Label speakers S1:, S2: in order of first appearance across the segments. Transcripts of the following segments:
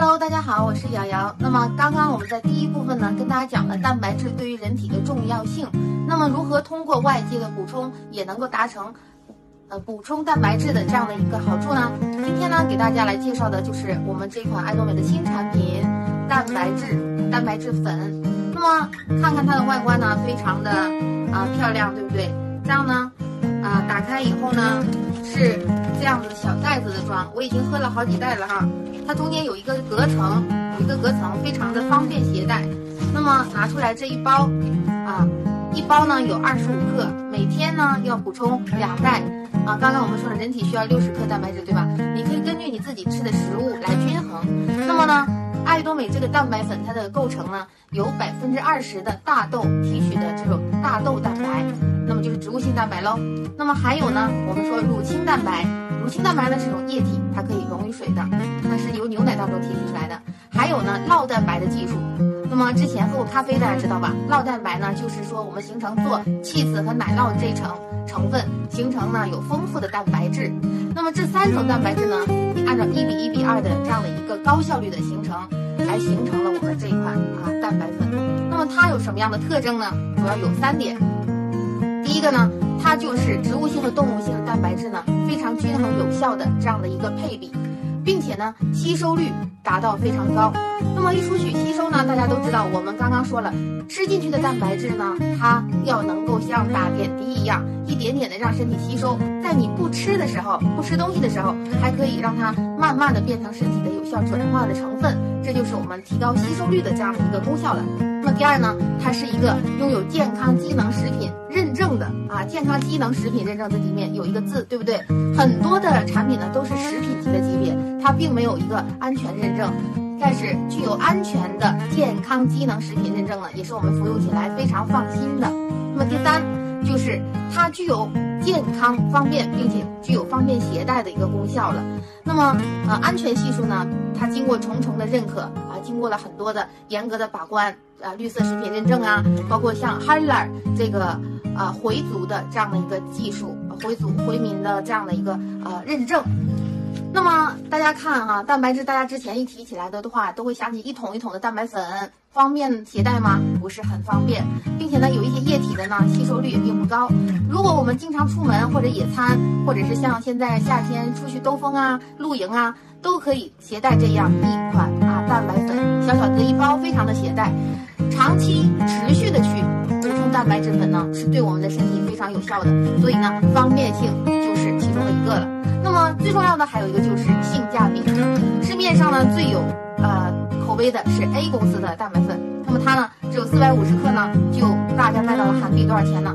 S1: Hello， 大家好，我是瑶瑶。那么刚刚我们在第一部分呢，跟大家讲了蛋白质对于人体的重要性。那么如何通过外界的补充也能够达成补充蛋白质的这样的一个好处呢？今天呢，给大家来介绍的就是我们这款爱多美的新产品蛋白质粉。那么看看它的外观呢，非常的漂亮，对不对？这样呢，打开以后呢是这样子小袋子的装，我已经喝了好几袋了哈。它中间有一个隔层，非常的方便携带。那么拿出来这一包一包呢有25克，每天呢要补充2袋刚刚我们说了，人体需要60克蛋白质，对吧？你可以根据你自己吃的食物来均衡。那么呢，爱多美这个蛋白粉它的构成呢，有20%的大豆提取的这种大豆蛋白，那么就是植物性蛋白喽。那么还有呢，我们说乳清蛋白呢是种液体，它可以溶于水的，它是由牛奶当中提取出来的。还有呢，酪蛋白的技术。那么之前喝过咖啡，大家知道吧？酪蛋白呢，就是说我们形成做cheese和奶酪的这一成分，形成呢有丰富的蛋白质。那么这3种蛋白质呢，你按照1:1:2的这样的一个高效率的形成，来形成了我们这一款蛋白粉。那么它有什么样的特征呢？主要有3点。第一个呢，它就是植物性和动物性的蛋白质呢非常均衡有效的这样的一个配比，并且呢吸收率达到非常高。那么一说起吸收呢，大家都知道，我们刚刚说了，吃进去的蛋白质呢，它要能够像打点滴一样，一点点的让身体吸收，在你不吃东西的时候，还可以让它慢慢的变成身体的有效转化的成分，这就是我们提高吸收率的这样的一个功效了。那么第二呢，它是一个拥有健康机能食品认证的健康机能食品认证这里面有一个字，对不对？很多的产品呢都是食品级的级别，它并没有一个安全认证，但是具有安全的健康机能食品认证呢，也是我们服用起来非常放心的。那么第三就是它具有健康方便，并且具有方便携带的一个功效了。那么安全系数呢，它经过重重的认可经过了很多的严格的把关绿色食品认证包括像 HALAL 这个回族的这样的一个技术，回民的这样的一个认证。那么大家看蛋白质，大家之前一提起来的话，都会想起一桶一桶的蛋白粉，方便携带吗？不是很方便，并且呢，有一些液体的呢，吸收率也并不高。如果我们经常出门或者野餐，或者是像现在夏天出去兜风露营都可以携带这样一款蛋白粉，小小的一包，非常的携带，长期持续的去补充蛋白质粉呢，是对我们的身体非常有效的。所以呢，方便性就是其中的一个了。那么最重要的还有一个就是性价比，市面上呢最有口碑的是 A 公司的蛋白粉，那么它呢只有450克呢，就大概卖到了韩币多少钱呢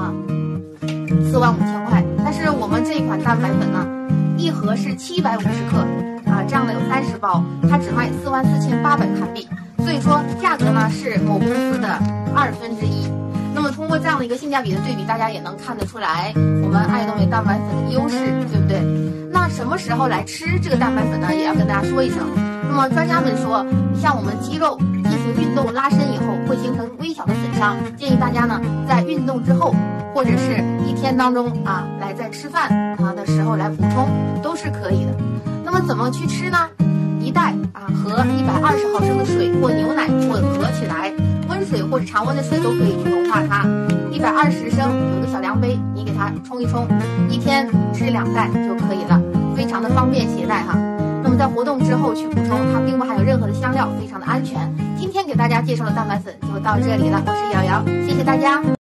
S1: ？45000块。但是我们这一款蛋白粉呢，一盒是750克这样的有30包，它只卖44800韩币，所以说价格呢是某公司的1/2。那么通过这样的一个性价比的对比，大家也能看得出来我们爱多美蛋白粉的优势，对不对？那什么时候来吃这个蛋白粉呢？也要跟大家说一声。那么专家们说，像我们肌肉进行运动拉伸以后，会形成微小的损伤，建议大家呢在运动之后，或者是一天当中来在吃饭的时候来补充，都是可以的。那么怎么去吃呢？一袋和120毫升的水或牛奶混合起来，温水或者常温的水都可以去融化它。120升有个小量杯，你给它冲一冲，一天吃2袋就可以了，非常的方便携带那么在活动之后去补充，它并不含有任何的香料，非常的安全。今天给大家介绍的蛋白粉就到这里了，我是瑶瑶，谢谢大家。